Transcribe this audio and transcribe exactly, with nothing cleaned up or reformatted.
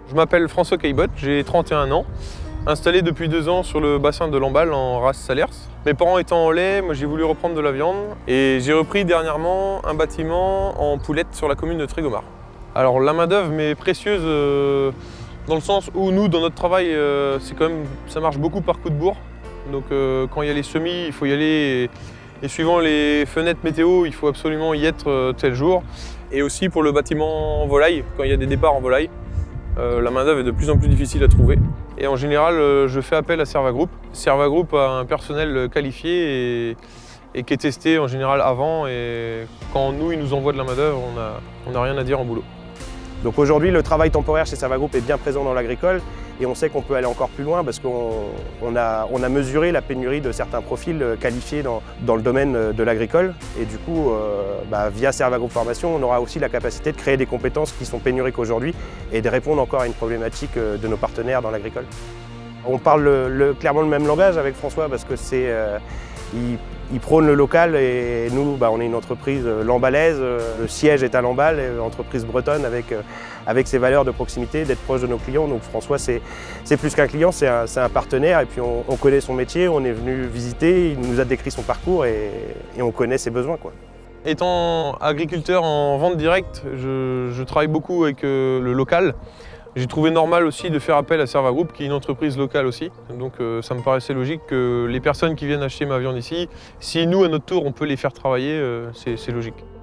Je m'appelle François Caillebotte, j'ai trente et un ans, installé depuis deux ans sur le bassin de Lamballe en race Salers. Mes parents étant en lait, moi j'ai voulu reprendre de la viande et j'ai repris dernièrement un bâtiment en poulette sur la commune de Trégomar. Alors la main d'œuvre m'est précieuse euh, dans le sens où nous, dans notre travail, euh, c'est quand même, ça marche beaucoup par coup de bourre. Donc euh, quand il y a les semis, il faut y aller et, et suivant les fenêtres météo, il faut absolument y être euh, tel jour. Et aussi pour le bâtiment en volaille, quand il y a des départs en volaille. Euh, la main-d'œuvre est de plus en plus difficile à trouver. Et en général, euh, je fais appel à Serva Group. Serva Group a un personnel qualifié et, et qui est testé en général avant. Et quand nous, ils nous envoient de la main-d'œuvre, on n'a on a rien à dire en boulot. Donc aujourd'hui, le travail temporaire chez Serva Group est bien présent dans l'agricole et on sait qu'on peut aller encore plus loin parce qu'on on a, on a mesuré la pénurie de certains profils qualifiés dans, dans le domaine de l'agricole. Et du coup, euh, bah, via Serva Group Formation, on aura aussi la capacité de créer des compétences qui sont pénuriques aujourd'hui et de répondre encore à une problématique de nos partenaires dans l'agricole. On parle le, le, clairement le même langage avec François parce que c'est... Euh, il, il prône le local et nous, bah, on est une entreprise lambalaise, le siège est à Lamballe, une entreprise bretonne avec, avec ses valeurs de proximité, d'être proche de nos clients. Donc François, c'est plus qu'un client, c'est un, un partenaire et puis on, on connaît son métier, on est venu visiter, il nous a décrit son parcours et, et on connaît ses besoins, quoi. Étant agriculteur en vente directe, je, je travaille beaucoup avec euh, le local. J'ai trouvé normal aussi de faire appel à Serva Group, qui est une entreprise locale aussi. Donc euh, ça me paraissait logique que les personnes qui viennent acheter ma viande ici, si nous, à notre tour, on peut les faire travailler, euh, c'est logique.